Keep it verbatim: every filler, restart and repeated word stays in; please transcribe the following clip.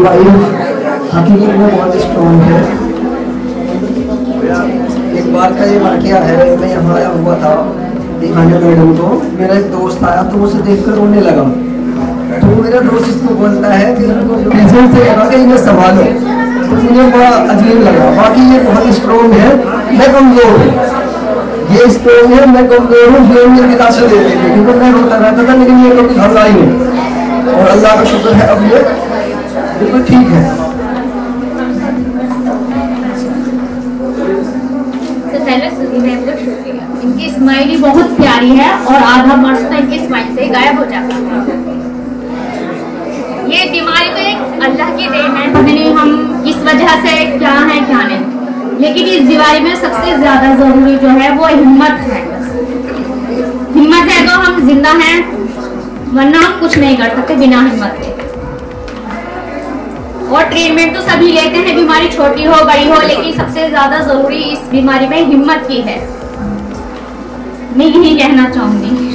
Wife हकीकत में बहुत स्ट्रॉन्ग है। एक बार का ये वाकया है, मैं यहाँ आया हुआ था दिखाने मैडम को, मेरा एक दोस्त आया तो उसे देखकर रोने लगा। तो मेरा दोस्त इसको बोलता है कि कैसे से लगा कि इन्हें संभालो, तो मुझे बड़ा अजीब लगा। बाकी ये बहुत स्ट्रॉन्ग है, मैं कमजोर हूँ, ये स्ट्रॉन्ग है, मैं कमजोर हूँ। ये मुझे दिलासा दे देती, क्योंकि मैं रोता रहता था, लेकिन ये कभी घबराई नहीं और अल्लाह का शुक्र है अब ये बिल्कुल ठीक है। इनकी स्माइल ही बहुत प्यारी है और आधा मर्ज तो इनकी स्माइल से गायब हो जाता है। ये बीमारी तो एक अल्लाह की देन है, पता नहीं हम किस वजह से क्या है क्या नहीं, लेकिन इस बीमारी में सबसे ज्यादा जरूरी जो है वो हिम्मत है। हिम्मत है तो हम जिंदा हैं, वरना हम कुछ नहीं कर सकते बिना हिम्मत के। और ट्रीटमेंट तो सभी लेते हैं, बीमारी छोटी हो बड़ी हो, लेकिन सबसे ज्यादा जरूरी इस बीमारी में हिम्मत की है। मैं यही कहना चाहूंगी।